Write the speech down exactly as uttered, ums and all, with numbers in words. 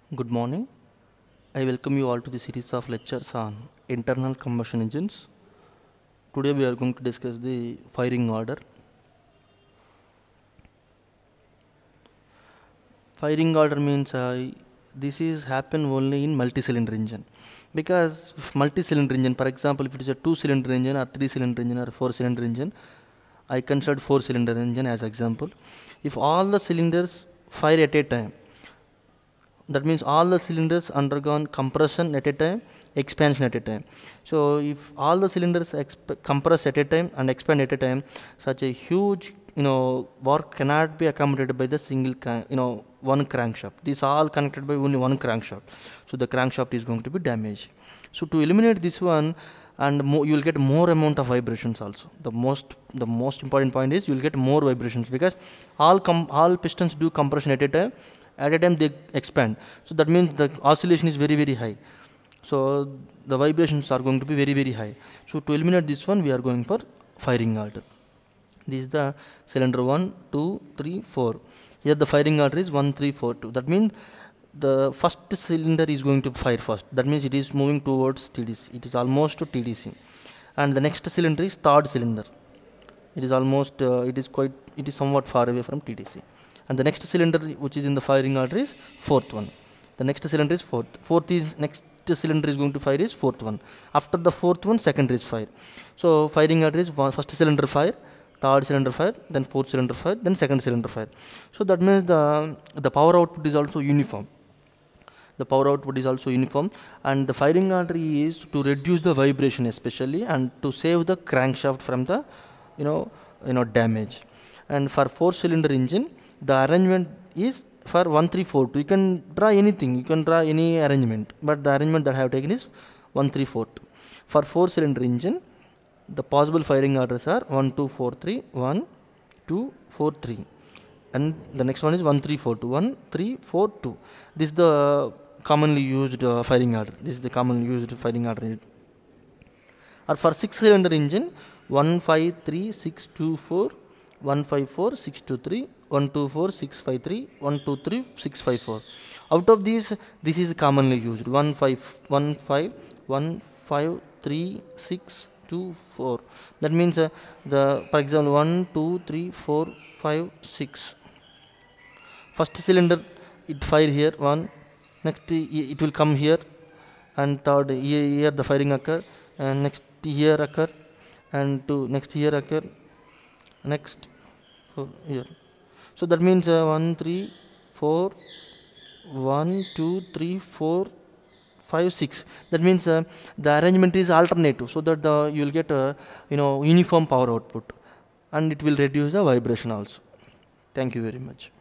Good morning. I welcome you all to the series of lectures on internal combustion engines. Today we are going to discuss the firing order. Firing order means uh, this is happen only in multi-cylinder engine, because multi-cylinder engine, for example, if it is a two-cylinder engine or three-cylinder engine or four-cylinder engine, I consider four-cylinder engine as example. If all the cylinders fire at a time, that means all the cylinders undergone compression at a time, expansion at a time. So if all the cylinders compress at a time and expand at a time, such a huge you know work cannot be accommodated by the single you know one crankshaft. These are all connected by only one crankshaft, so the crankshaft is going to be damaged. So to eliminate this one, and you will get more amount of vibrations also. The most the most important point is you will get more vibrations, because all com all pistons do compression at a time. At a time they expand, so that means the oscillation is very very high, so the vibrations are going to be very very high. So to eliminate this one, we are going for firing order. This is the cylinder one, two, three, four. Here the firing order is one, three, four, two. That means the first cylinder is going to fire first. That means it is moving towards T D C. It is almost to T D C, and the next cylinder is third cylinder. It is almost uh, it is quite it is somewhat far away from T D C. And the next cylinder which is in the firing order is fourth one. The next cylinder is fourth. Fourth is next cylinder is going to fire is fourth one. After the fourth one, second is fire. So firing order is one, first cylinder fire, third cylinder fire, then fourth cylinder fire, then second cylinder fire. So that means the the power output is also uniform. The power output is also uniform, and the firing order is to reduce the vibration especially, and to save the crankshaft from the you know you know damage. And for four cylinder engine, the arrangement is for one, three, four, two. You can draw anything, you can draw any arrangement, but the arrangement that I have taken is one, three, four, two. For four cylinder engine, the possible firing orders are one, two, four, three, one, two, four, three, and the next one is one, three, four, two, one, three, four, two. This is the commonly used uh, firing order. This is the commonly used firing order. Or for six cylinder engine, one, five, three, six, two, four, one, five, four, six, two, three, one, two, four, six, five, three, one, two, three, six, five, four. Out of these, this is commonly used. one, five, one, five, one, five, three, six, two, four. That means uh, the for example one, two, three, four, five, six. First cylinder it fire here one. Next it will come here, and third here, here the firing occur, and next here occur, and to next here occur, next four here. So that means uh, one, three, four, one, two, three, four, five, six. That means uh, the arrangement is alternative, so that the you will get a you know uniform power output, and it will reduce the vibration also. Thank you very much.